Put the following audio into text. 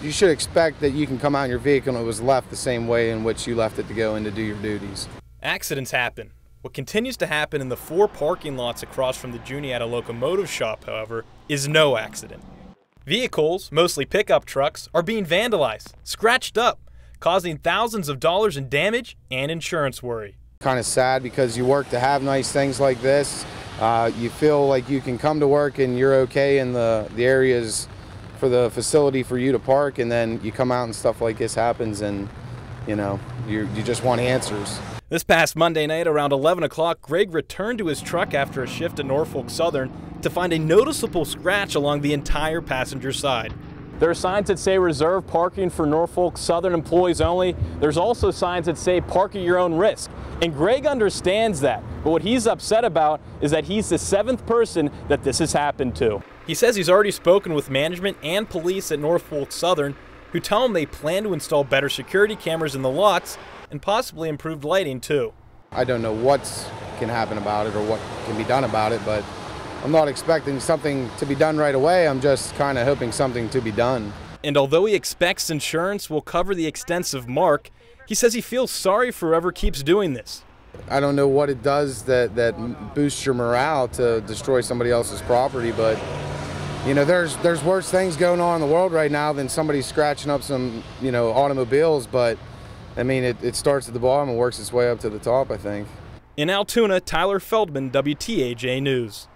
you should expect that you can come out in your vehicle and it was left the same way in which you left it to go in to do your duties. Accidents happen. What continues to happen in the 4 parking lots across from the Juniata Locomotive Shop, however, is no accident. Vehicles, mostly pickup trucks, are being vandalized, scratched up, causing thousands of dollars in damage and insurance worry. Kind of sad because you work to have nice things like this. You feel like you can come to work and you're okay in the areas for the facility for you to park, and then you come out and stuff like this happens, and you just want answers. This past Monday night around 11 o'clock, Greg returned to his truck after a shift at Norfolk Southern to find a noticeable scratch along the entire passenger side. There are signs that say reserved parking for Norfolk Southern employees only. There's also signs that say park at your own risk. And Greg understands that, but what he's upset about is that he's the 7th person that this has happened to. He says he's already spoken with management and police at Norfolk Southern, who tell him they plan to install better security cameras in the lots and possibly improved lighting too. I don't know what can happen about it or what can be done about it, but I'm not expecting something to be done right away. I'm just kind of hoping something to be done. And although he expects insurance will cover the extensive mark, he says he feels sorry for whoever keeps doing this. I don't know what it does that boosts your morale to destroy somebody else's property, but there's worse things going on in the world right now than somebody scratching up some automobiles. But I mean, it starts at the bottom and works its way up to the top, I think. In Altoona, Tyler Feldman, WTAJ News.